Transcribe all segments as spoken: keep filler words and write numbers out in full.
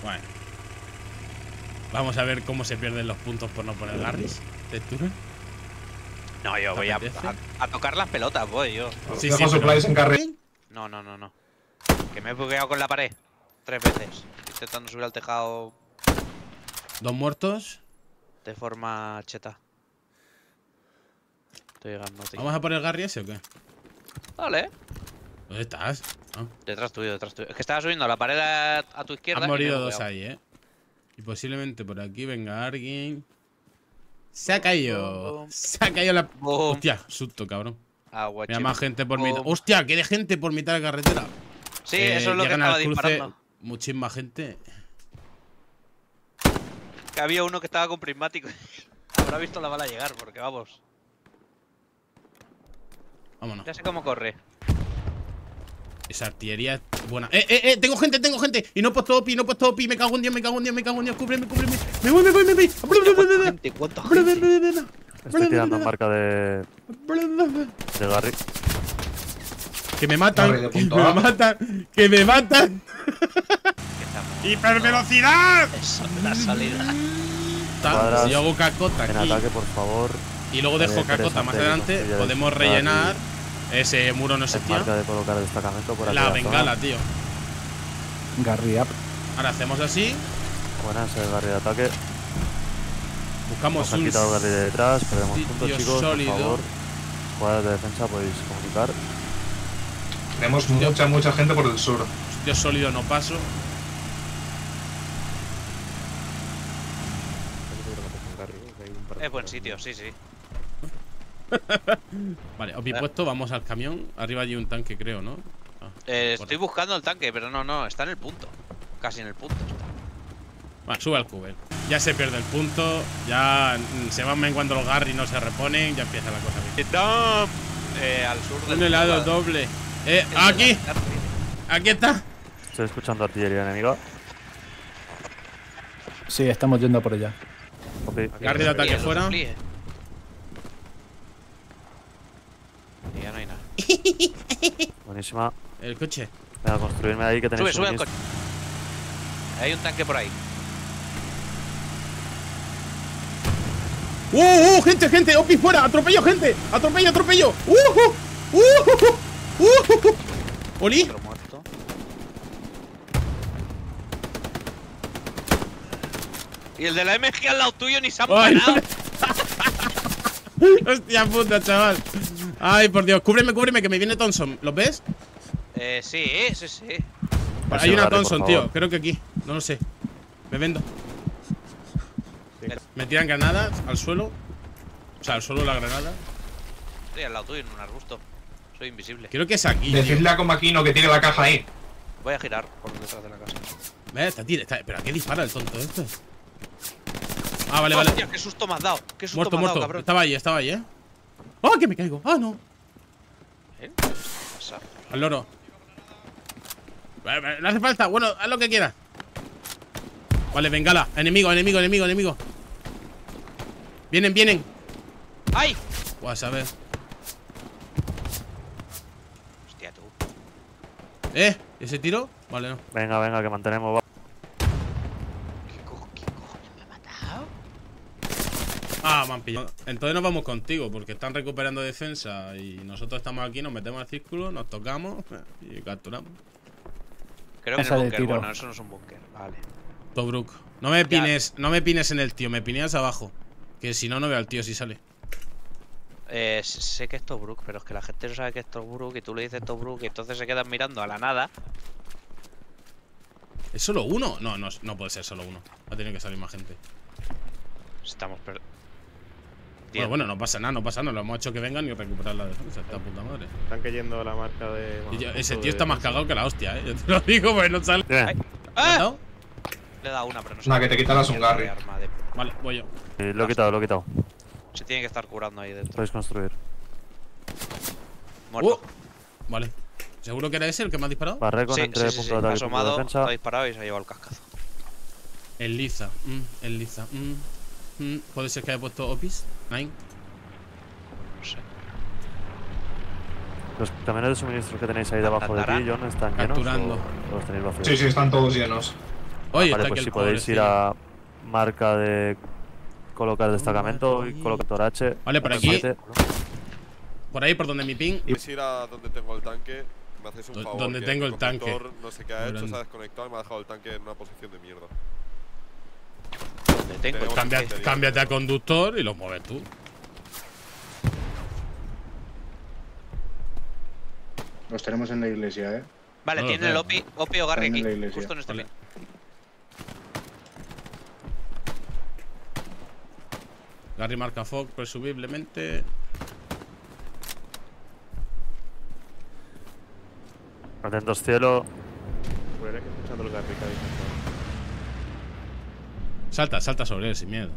Bueno. Vamos a ver cómo se pierden los puntos por no poner Garris. ¿Textura? No, yo voy a, a, a tocar las pelotas, voy yo. Sí, sí, supplies en carrera. No, no, no, no. Que me he bugueado con la pared. Tres veces. Intentando subir al tejado. Dos muertos. De forma cheta. Estoy llegando, tío. ¿Vamos a poner Garry ese o qué? Vale. ¿Dónde estás? ¿Ah? Detrás tuyo, detrás tuyo. Es que estaba subiendo a la pared a, a tu izquierda. Han morido dos ahí, eh. Y posiblemente por aquí venga alguien. Se ha caído. Boom. Se ha caído la. Boom. Hostia, susto, cabrón. Ah, Mira más gente por mitad. Hostia, que de gente por mitad de la carretera. Sí, eh, eso es lo que estaba cruce, disparando. Muchísima gente. Que había uno que estaba con prismático. Habrá visto la bala llegar, porque vamos. Vámonos. Ya sé cómo corre. Esa artillería es buena. ¡Eh, eh, eh! ¡Tengo gente, tengo gente! Y no he puesto OPI, no he puesto OPI. Me cago en Dios, me cago en Dios, me cago en Dios. Cúbreme, cúbreme. Me voy, me voy, me voy. ¿Cuánta gente? ¿Cuánta gente? Estoy tirando marca de. de Garry. Que me matan, que me matan, que me matan. ¡Hipervelocidad! Eso es la salida. Si yo hago cacota aquí. En ataque, por favor. Y luego dejo cacota más adelante, podemos rellenar. Ese muro no existía. Marca de colocar el destacamento por aquí. La bengala, tío. Garry up. Ahora hacemos así. Buenas, el Garry de ataque. Buscamos un. Nos han quitado Garry de detrás, perdemos puntos, chicos. Sólido. Por favor, jugadores de defensa, podéis comunicar. Tenemos Hostia. mucha, mucha gente por el sur. Sitio sólido no paso. Es buen sitio, sí, sí. Vale, OPI puesto, vamos al camión. Arriba hay un tanque, creo, ¿no? Ah, eh, estoy buscando el tanque, pero no, no, está en el punto. Casi en el punto está. Bueno, sube al cuber. Ya se pierde el punto. Ya se van menguando los Garry, no se reponen. Ya empieza la cosa bien. No, eh, al sur del un helado doble. Eh, aquí. Aquí está. Estoy escuchando artillería enemiga. Sí, estamos yendo por allá. Okay. Garry de ataque fuera. Y ya no hay nada. Buenísima. El coche. Venga, a construirme ahí que tenéis. Sube, sube el coche. Hay un tanque por ahí. ¡Uh, uh! ¡Gente, gente! ¡Opi fuera! ¡Atropello, gente! ¡Atropello, atropello! ¡Uh, uh! ¡Uh, uh! ¡Uh! ¡Oli! Otro muerto. Y el de la M G al lado tuyo ni se ha parado. Hostia puta, chaval. Ay, por Dios. Cúbreme, cúbreme, que me viene Thompson. ¿Los ves? Eh, sí, sí, sí. Vale, hay una Thompson, tío. Creo que aquí. No lo sé. Me vendo. Sí. Me tiran granadas al suelo. O sea, al suelo la granada. Estoy al lado tuyo en un arbusto. Soy invisible. Creo que es aquí. Decidle a Comaquino que tiene la caja ahí. Voy a girar por detrás de la casa. ¿Ves? Está, tira, está. ¿Pero a qué dispara el tonto este? Ah, vale, vale. Hostia, qué susto me has dado. Qué susto muerto, me has muerto. dado, cabrón. Estaba ahí, estaba ahí, eh. ¡Oh, que me caigo! ¡Ah, no! ¿Eh? ¿Qué pasa? Al loro. No hace falta. Bueno, haz lo que quieras. Vale, bengala. Enemigo, enemigo, enemigo, enemigo. Vienen, vienen. ¡Ay! Pues a ver. Hostia, tú. ¿Eh? ¿Ese tiro? Vale, no. Venga, venga, que mantenemos. ¿Qué, co ¿Qué cojones me ha matado? Ah, me han pillado. Entonces nos vamos contigo, porque están recuperando defensa y nosotros estamos aquí, nos metemos al círculo, nos tocamos y capturamos. Creo que es un búnker. Bueno, eso no es un búnker. Vale. Tobruk. No me pines, no me pines en el tío, me pineas abajo. Que si no, no veo al tío si sale. Eh, sé que es Tobruk, pero es que la gente no sabe que es Tobruk y tú le dices Tobruk y entonces se quedan mirando a la nada. ¿Es solo uno? No, no, no puede ser solo uno. Va a tener que salir más gente. Estamos per... Bueno, bueno, no pasa nada, no pasa nada. Lo hemos hecho que vengan y recuperar la defensa. Esta puta madre. Están cayendo la marca de... Y yo, ese tío está más cagado que la hostia, eh. Yo te lo digo, pues no sale. ¡Ah! Le he dado una, pero no sé. Nada, que te quitarás un Garry. De... Vale, voy yo. Eh, lo he quitado, lo he quitado. Se tiene que estar curando ahí dentro. Podéis construir. Muerto. Uh, vale. ¿Seguro que era ese el que me ha disparado? Barré con sí, entre sí, sí, punto sí. de ataque, Me ha asomado, punto de defensa. está disparado y se ha llevado el cascazo. El Liza, mm, el Liza. Mm, mm. ¿Puede ser que haya puesto Opis? Nine. No sé. Los camiones de suministro que tenéis ahí debajo de ti, John, están Capturando. llenos o los tenéis vacíos. Sí, sí, están todos llenos. Oye, Vale, está pues aquí si el podéis ir pobrecillo. a marca de colocar destacamento y colocar H. Vale, por aquí. siete. Por ahí, por donde mi ping. Podéis ir a donde tengo el tanque. Me hacéis un Do- favor. donde que tengo mi el tanque. conductor No sé qué ha Muy hecho, grande. se ha desconectado y me ha dejado el tanque en una posición de mierda. Donde tengo Tenemos el Cambia- tanque. tanque. cámbiate a conductor y lo mueves tú. Los tenemos en la iglesia, ¿eh? Vale, No lo tiene el veo. Opi, Opi o Garry Están aquí. en la iglesia. Justo en este Vale. pin. Garry marca Fox, presumiblemente. Atentos cielo. Juraré que escuchando el Garry que ha dicho. Salta, salta sobre él sin miedo.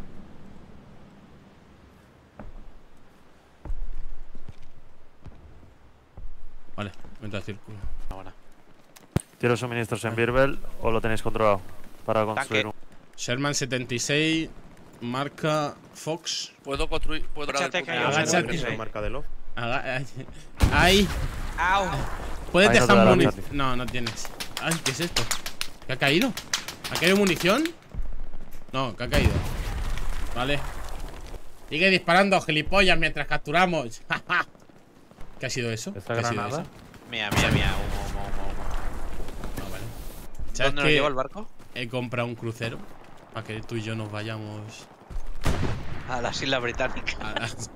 Vale, vente al círculo. Ahora. ¿Tiro suministros en Birbel o lo tenéis controlado? Para construir un. Sherman setenta y seis, marca Fox. Puedo construir. Puedo Échate que hay Agáchate. otro Que es Garry. la marca de Love. Haga- ay, Ahí. ¡Au! ¿Puedes Ahí no te dejar dará, munición? Charlie. No, no tienes. Ay, ¿qué es esto? ¿Qué ha caído? ¿Ha caído munición? No, ¿qué ha caído? Vale. Sigue disparando, gilipollas, mientras capturamos. ¿Qué ha sido eso? ¿Esta ¿Qué ha sido granada? eso? Mía, mía, mía. Humo, humo, humo, humo. Ah, vale. ¿Sabes ¿Dónde nos que lleva el barco? he comprado un crucero? Para que tú y yo nos vayamos A las Islas Británicas. a las-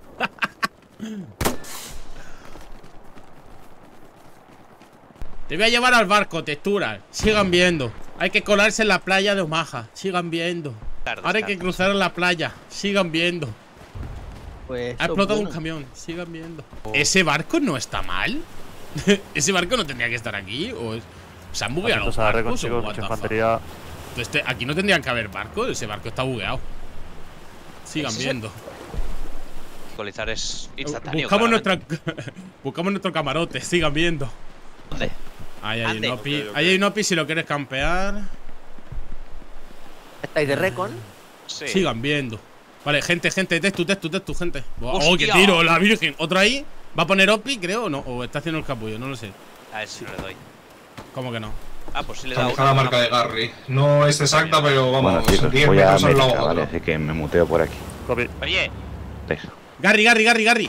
Te voy a llevar al barco, texturas. Sigan viendo. Hay que colarse en la playa de Omaha. Sigan viendo. Tarde, Ahora hay que tarde. cruzar la playa. Sigan viendo. Pues Ha explotado un camión. Sigan viendo. ¿Ese barco no está mal? ¿Ese barco no tendría que estar aquí? ¿O es- ¿Se han bugueado los Atentos a la recon, barcos? o chicos. what Mucha the fuck? infantería. Este- aquí no tendrían que haber barcos. Ese barco está bugueado. Sigan ¿Ese? viendo. Colizar es instantáneo. Buscamos, claramente. nuestra, buscamos nuestro camarote. Sigan viendo. ¿Dónde? Ahí hay Ande. un opi. Ok, ok. Ahí hay un opi si lo quieres campear. ¿Estáis de recon? Sí. Sigan viendo. Vale, gente, gente, textu, textu, textu, gente. ¡Oh, qué ¡Hostia! tiro! ¡La virgen! ¿Otro ahí? ¿Va a poner opi, creo, o no? ¿O está haciendo el capullo? No lo sé. A ver si no le doy. ¿Cómo que no? Ah, pues sí le he dado. Está la marca de Garry. No es exacta, pero Bueno, vamos, chicos, diez voy a metros al lado América, otro. ¿vale? Así que me muteo por aquí. Copy. Oye, Deja. Garry, Garry, Garry, Garry.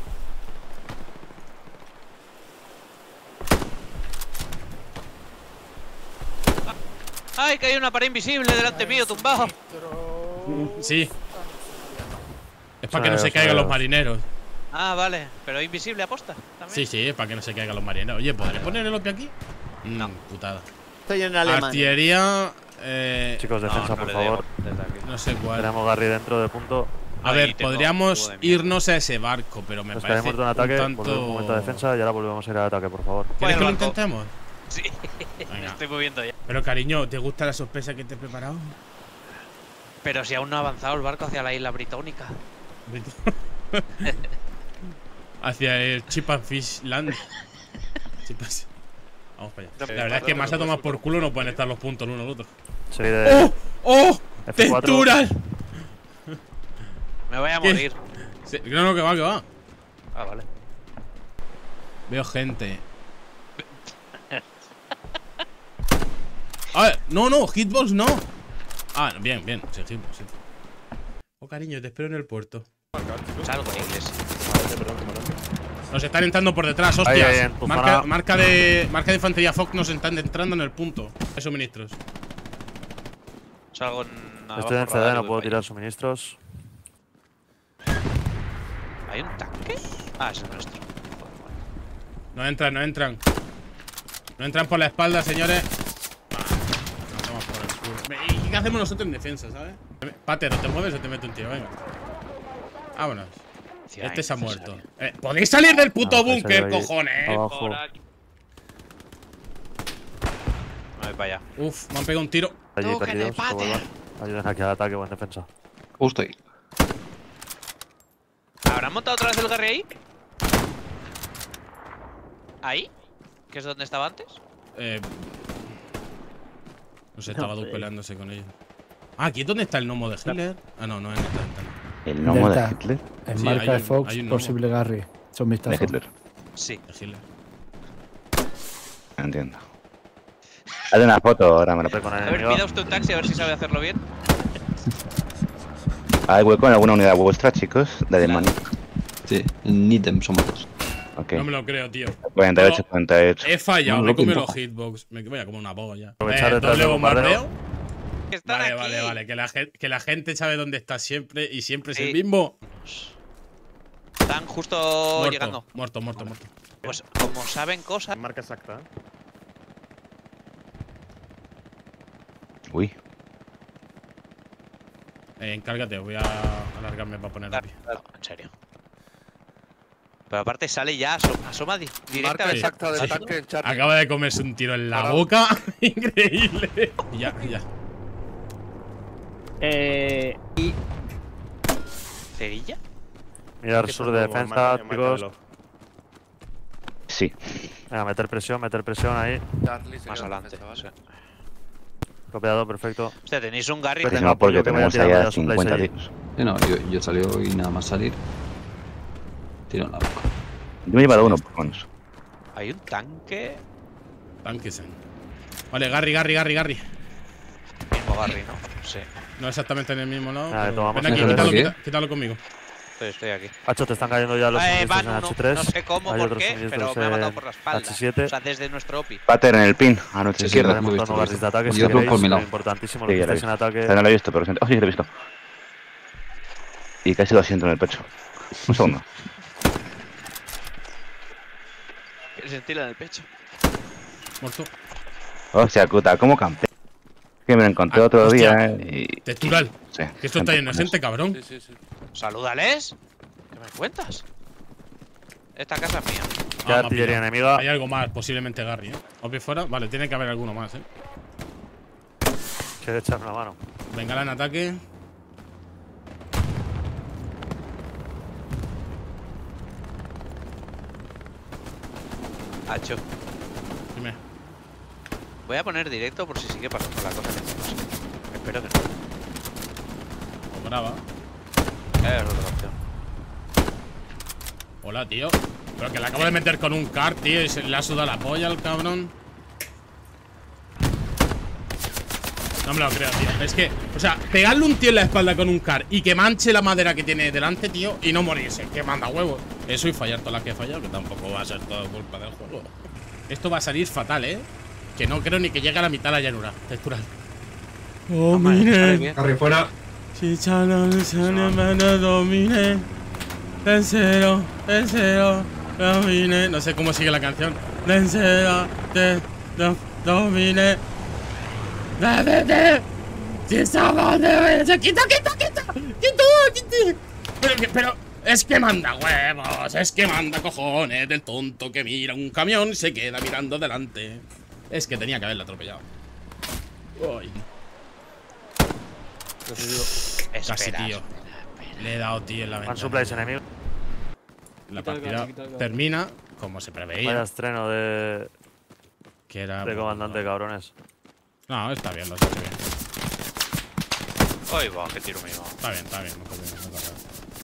¡ay, que hay una pared invisible delante mío, tumbado! Sí. Es para que no Sabemos, se caigan los sabemos. marineros. Ah, vale. Pero invisible aposta. ¿También? Sí, sí, es para que no se caigan los marineros. Oye, ¿podré poner el opi aquí? No, putada. Estoy en alemán. Artillería. Eh, Chicos, defensa, no por le favor. debo desde aquí. no sé cuál. Tenemos Garry dentro de punto. A Ahí ver, tengo podríamos juego de mierda. irnos a ese barco, pero me Nos parece caemos de un ataque. un Volvemos un momento tanto. de defensa y ahora volvemos a ir al ataque, por favor. ¿Quieres que lo barco. intentemos? Sí. Me Venga. estoy moviendo ya. Pero cariño, ¿te gusta la sorpresa que te he preparado? Pero si aún no ha avanzado el barco hacia la isla británica. Hacia el Chip and Fish Land. Chip and- Vamos para allá. La verdad es que más a tomar por culo no pueden estar los puntos el uno al otro. Soy de. ¡Oh! ¡Oh! F cuatro. ¡Texturas! Me voy a ¿Qué? morir. Sí, no, no, que va, que va. Ah, vale. Veo gente. A ver, no, no, hitbox no. Ah, bien, bien, sí, hitbox, sí. Oh, cariño, te espero en el puerto. Salgo en inglés. Nos están entrando por detrás, Ahí, hostias. ahí, en tu marca, zona. marca de marca de infantería Fox nos están entrando en el punto. Hay suministros. Salgo en. Estoy en abajo C D, radar y no voy puedo para tirar suministros. allá. ¿Hay un tanque? Ah, ese es nuestro. No entran, no entran. No entran por la espalda, señores. Ah, nos damos por el culo. ¿Y qué hacemos nosotros en defensa, sabes? Patero, ¿te mueves o te meto un tío? Venga. Vámonos. Hostia, Este se ha innecesario. muerto. Eh, ¿Podéis salir del puto Ah, pues búnker, salió ahí. cojones? Abajo. Por aquí. Me voy para allá. Uf, me han pegado un tiro. Allí Tú que te perdidos, que pates. vuelvan. Ayuden aquí al ataque o en defensa. Justo ahí. ¿Habrán montado otra vez el Garry ahí? ¿Ahí? ¿Que es donde estaba antes? Eh. No sé, estaba peleándose con ellos. Ah, ¿aquí es donde está el gnomo de Hitler? Ah, no, no es en esta ventana. El gnomo de Delta. Hitler. En Sí, marca hay de un- Fox, hay un gnomo. posible Garry. Son mis De tazos. Hitler. Sí. De Hitler. Entiendo. Haz una foto, ahora me la Con el A ver, enemigo. pida usted un taxi a ver si sabe hacerlo bien. ¿Hay hueco en alguna unidad vuestra, chicos? De Alemania. Sí, en ítem somos dos. Ok. No me lo creo, tío. cuarenta y ocho, cuarenta y ocho. He fallado, Bueno, me he lo comido pinto. los hitbox. Me voy a comer una polla. Aprovechar Eh, detrás doble del bombardeo. bombardeo. Que están Vale, aquí. vale, vale. Que la, gen- que la gente sabe dónde está siempre y siempre es Sí. el mismo. Están justo Muerto, llegando. muerto, muerto, muerto. Pues como saben cosas. Marca exacta. ¿eh? Uy. Eh, encárgate, voy a alargarme para poner aquí. No, en serio. Pero aparte sale ya, asoma, asoma di- Marca directamente. exacta del Sí. tanque en Charlie. Acaba de comerse un tiro en la Parado. boca. Increíble. Y ya, y ya. Eh. Y. ¿Cerilla? Mirar Que sur son de nuevos, defensa, marca- chicos. márcalo. Sí. Venga, meter presión, meter presión ahí. Charlie se Más queda en adelante. defensa, ¿vale? Sí. Copiado, perfecto. Hostia, tenéis un Garry. Pues Pues tenga no, porque apoyo, que vaya tenemos tirando allá ya supplies cincuenta allí. tiros. Sí, no, yo, yo salió y nada más salir. Tiro en la boca. Yo me he llevado uno, por lo menos. Hay un tanque. Tanquesen. Vale, Garry, Garry, Garry, Garry. Mismo Garry, ¿no? Sí. No exactamente en el mismo lado. Vale, pero- tomamos Ven aquí, el quítalo, ataque. quita- quítalo conmigo. Estoy, estoy aquí. Hacho, te están cayendo ya los Eh, suministros van en uno. H tres. No sé cómo, Hay por otros qué, pero suministros me ha matado en por la espalda. H siete. O sea, desde nuestro O P I. Pater en el pin, a nuestra Sí, sí, izquierda. lo he Tenemos visto, dos lo he guardias de ataque, visto. si Yo creo queréis, por mi pero lado. importantísimo, Sí, los ya que lo he estáis en visto. ataque. Pero no lo he visto, pero siento. Oh, sí, que lo he visto. Y casi lo siento en el pecho. Un segundo. ¿Quieres sentirla en el pecho? Muerto. Hostia, puta, ¿cómo campé? Que me lo encontré Ah, otro hostia. día eh, y. Textural. Sí. Que esto está lleno de gente, cabrón. Sí, sí, sí. Salúdales. ¿Qué me cuentas? Esta casa es mía. ¿Qué Ah, me ha artillería pillado. enemiga? Hay algo más, posiblemente Garry, ¿eh? Obvio fuera. Vale, tiene que haber alguno más, ¿eh? Quiere echarme una mano. Bengala en ataque. Hacho. Dime. Voy a poner directo por si sigue pasando la cosa que tenemos. Espero que no. O brava. Es otra opción. Hola, tío. Pero que le acabo de meter con un car, tío, y se le ha sudado la polla al cabrón. No me lo creo, tío. Es que, o sea, pegarle un tío en la espalda con un car y que manche la madera que tiene delante, tío, y no morirse, que manda huevos. Eso y fallar todas las que he fallado, que tampoco va a ser todo culpa del juego. Esto va a salir fatal, ¿eh? Que no creo ni que llegue a la mitad de la llanura textural. Oh, mire. Harry fuera. Si chano se me domine. Tercero, tercero, domine. No sé cómo sigue la canción. Tercero, te do- domine. De, de, de. Si somos de. Se quita, quita, quita. Quita, quita. Pero, que- pero es que manda huevos. Es que manda cojones del tonto que mira un camión y se queda mirando delante. Es que tenía que haberlo atropellado. Uy. Casi, Espera, tío. Le he dado, tío, en la Van ventana. supplies enemigo. La Quita el partida gas, quita el gas. termina como se Vaya preveía. estreno de, Que era. de comandante, cabrones. No, está bien, lo has hecho bien. Uy, va, qué tiro mío. Está bien, está bien. No te- no te-